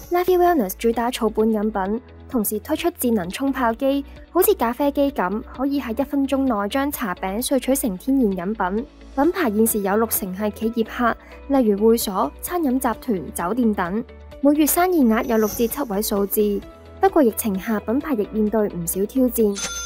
Lively Wellness 主打草本飲品，同時推出智能沖泡機，好似咖啡機咁，可以喺1分鐘內將茶餅萃取成天然飲品。品牌現時有60成係企業客，例如會所、餐飲集團、酒店等，每月生意額有6至7位數字。不過疫情下，品牌亦面對唔少挑戰。